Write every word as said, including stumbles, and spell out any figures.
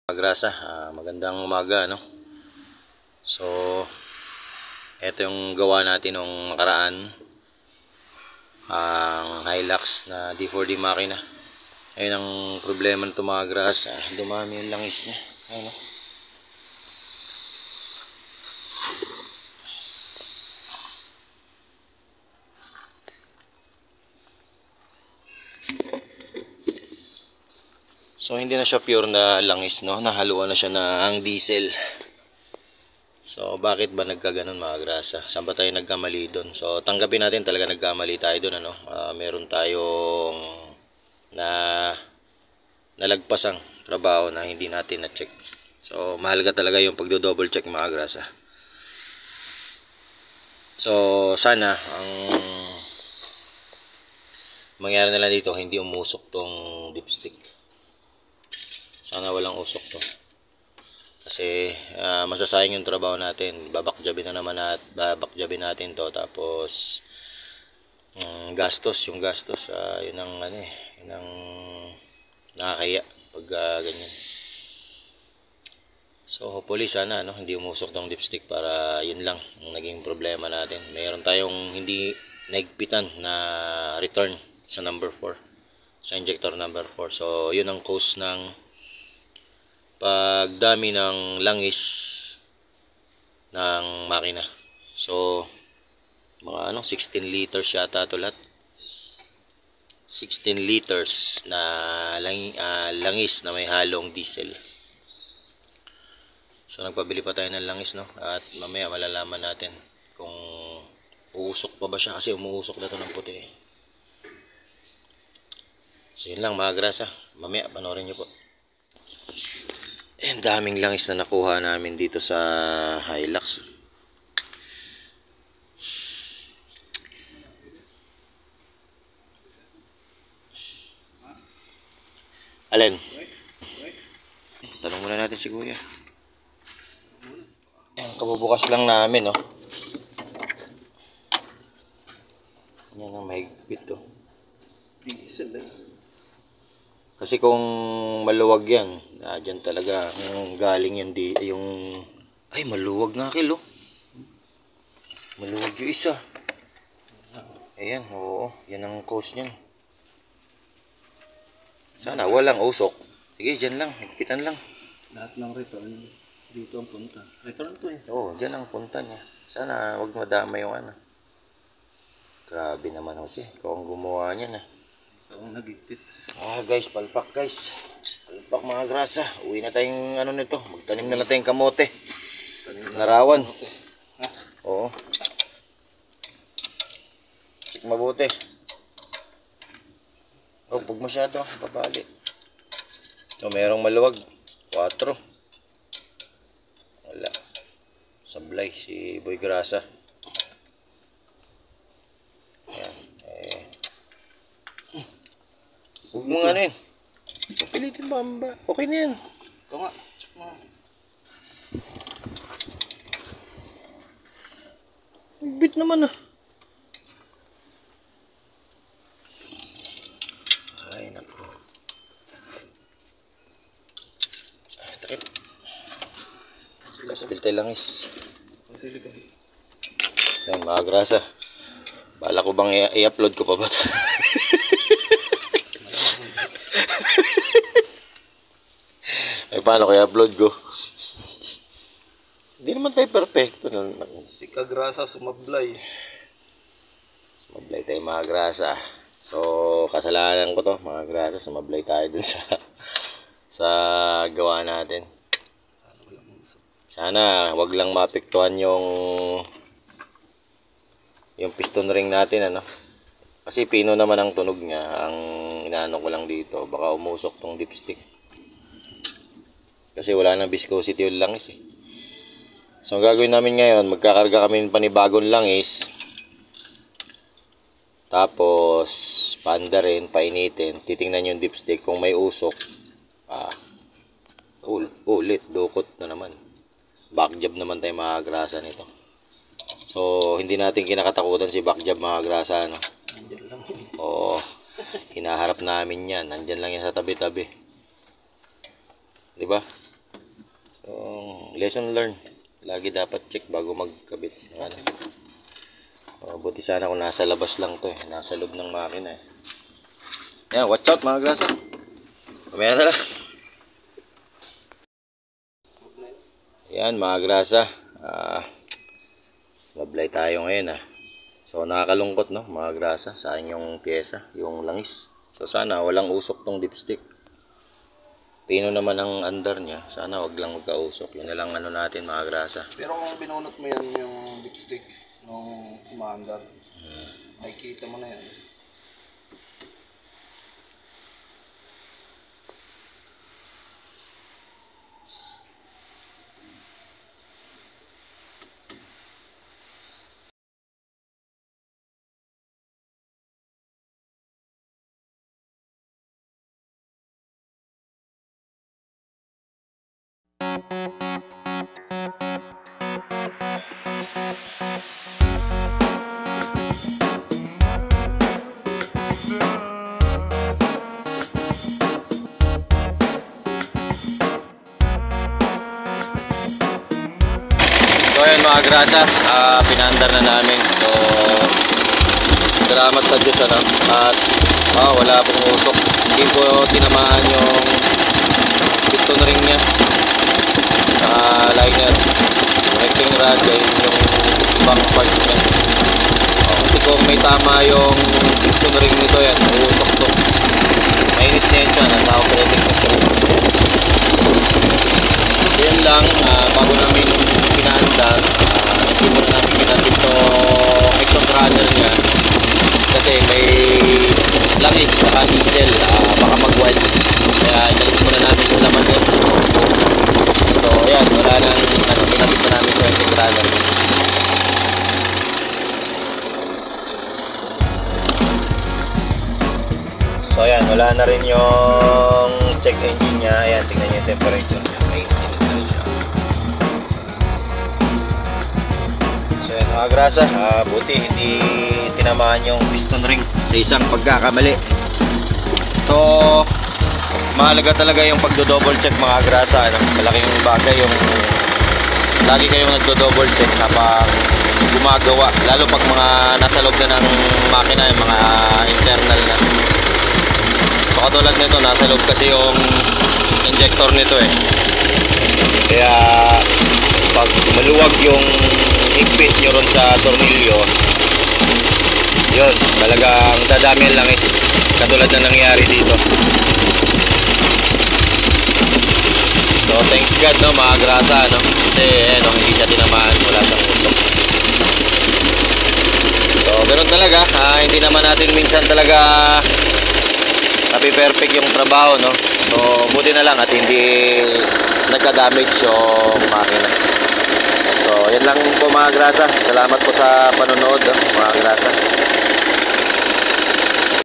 Grasa, uh, magandang umaga, no? So, ito yung gawa natin nung nakaraan, ang Hilux na D four D makina. Ayun ang problema nito mga grasa, dumami yung langis niya. Ayun, no? So hindi na siya pure na langis, no? Nahaluan na siya ng diesel. So bakit ba nagkaganon mga grasa? Saan ba tayo nagkamali doon? So tanggapin natin talaga nagkamali tayo doon, ano? Uh, meron tayong na nalagpasang trabaho na hindi natin na-check. So mahalaga talaga yung pagdo-double check mga grasa. So sana ang mangyari na lang dito, hindi umusok tong dipstick. Sana walang usok to. Kasi uh, masasayang yung trabaho natin. Babakjabin na naman at babakjabin natin to. Tapos um, gastos, yung gastos, uh, yun ang ano eh, yun ang nakakaya pag uh, ganyan. So hopefully sana no, hindi umusok tong dipstick para yun lang ang naging problema natin. Mayroon tayong hindi naigpitan na return sa number four, sa injector number four. So yun ang cause ng pagdami ng langis ng makina. So mga ano, sixteen liters yata ito lahat. sixteen liters na lang, uh, langis na may halong diesel. So nagpabili pa tayo ng langis, no? At mamaya malalaman natin kung uusok pa ba siya, kasi umuusok na ito ng puti. So yun lang mga grasa, mamaya panoorin nyo po. Ang daming langis na nakuha namin dito sa Hilux. Alin? Tanong muna natin si Kuya. Kabubukas lang namin, no? Yan ang mahigpit to. Kasi kung maluwag yan, ah, dyan talaga yung galing yung, di, yung ay maluwag nga kilo. Maluwag yung isa. Ayan, oo, yan ang cause niyan. Sana walang usok. Sige, dyan lang, higpitan lang. Lahat ng return, dito ang punta. Return to eh. Oo, dyan ang punta niya. Sana wag madama yung ano. Grabe naman kasi, ikaw ang gumawa niyan, ah. Ikaw ang nagigpit. Ah guys, palpak guys. Palpak mga grasa. Uwi na tayong ano nito. Magtanim na lang tayong kamote. Narawan. Ha? Oo. Check mabuti. Oh, pag masyado, babali. So, mayroong maluwag. Quatro. Wala. Sablay si Boy Grasa. Ayan. Eh. Huwag mo nga ano yun. Pilitin ba ba? Okay na yan. Ito nga. Check mo. Bit naman ah. Ay naku. Ay takip. Kastil tayo langis. So mga grasa. Bala ko bang i-upload ko pa ba? Ay paano ko i-upload ko? Hindi naman tayo perfecto. Si Kagrasa sumablay. Sumablay tayo mga grasa. So kasalanan ko to mga grasa. Sumablay tayo dun sa sa gawa natin. Sana wag lang mapektuhan yung yung piston ring natin, ano. Kasi pino naman ang tunog niya. Ang inaano ko lang dito, baka umusok tong dipstick. Kasi wala nang viscosity yung langis eh. So ang gagawin namin ngayon, magkakarga kami ng panibagong langis. Tapos panda rin, painitin. Titingnan yung dipstick kung may usok. Ah, ulit, dukot na naman. Backjob naman tayo mga grasa nito. So hindi natin kinakatakutan si backjob mga grasa, no? Oo, hinaharap namin yan. Nandyan lang yan sa tabi-tabi. Diba? So, lesson learned. Lagi dapat check bago magkabit. Ano. Oh, buti sana kung nasa labas lang to eh. Nasa loob ng makina eh. Yan, watch out mga grasa. Kamaya na lang. Yan mga grasa. Ah, mablay tayo ngayon ah. So nakakalungkot no mga grasa. Sayang yung pyesa, yung langis. So sana walang usok tong dipstick. Pino naman ang under niya. Sana wag lang magkausok. Yun na lang ano natin mga grasa. Pero kung binunot mo yan yung dipstick nung umaandar, Hmm. makikita mo na yan. So ayun mga grasa, uh, pinandar na namin. So salamat sa Diyos ano. At oh, wala pong usok. Hindi po tinamaan yung piston ring niya. Uh, liner. Connecting rod ay yung ibang parts niya. Oh, kasi kung may tama yung piston ring nito yan, uusok to. Mainit na yan siya, nasa operating control. Yan lang, uh, bago namin pinaandar, uh, hindi muna namin pinatid to exhaust runner niya kasi may langis saka diesel, uh, baka mag-wild, kaya inalis muna namin yung laman yun. So yan, wala nang ano, pinatid pa namin to exhaust runner niya. So yan, wala na rin yung check engine niya. Ayan, tingnan niyo yung temperature niya. May engine na siya. So yan mga grasa, uh, buti hindi tinamaan yung piston ring sa isang pagkakamali. So mahalaga talaga yung pagdo-double check mga grasa, ano? Malaking bagay yung lagi kayong nagdo-double check habang gumagawa, lalo pag mga nasa loob na ng makina, yung mga internal na. So katulad nito, nasa loob kasi yung injector nito eh. Kaya pag maluwag yung higpit nyo ron sa tornilyo, yun, talagang dadami ang langis. Katulad na nangyari dito. So thanks God no, mga grasa no. Kasi eh, no, hindi siya tinamaan, wala siyang usok. So ganun talaga, ah, hindi naman natin minsan talaga napi-perfect yung trabaho no. So buti na lang at hindi nagka-damage yung makina. So yan lang po mga grasa. Salamat po sa panonood no, mga grasa.